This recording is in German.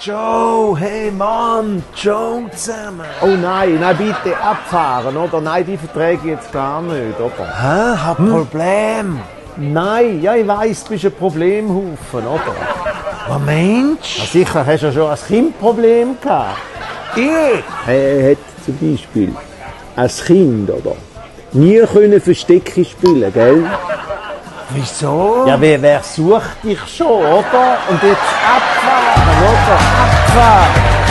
Joe, hey Mann, Joe zusammen. Oh nein, bitte abfahren, oder? Nein, die verträge ich jetzt gar nicht, oder? Hä? Hab Problem. Nein, ja, ich weiss, du bist ein Problemhaufen, oder? Was meinst Ja, sicher hast du ja schon als Kind Probleme gehabt. du? Er hat zum Beispiel als Kind, oder? Nie können Verstecke spielen, gell? Wieso? Ja, wer sucht dich schon, oder? Und jetzt abfahren, oder? Abfahren.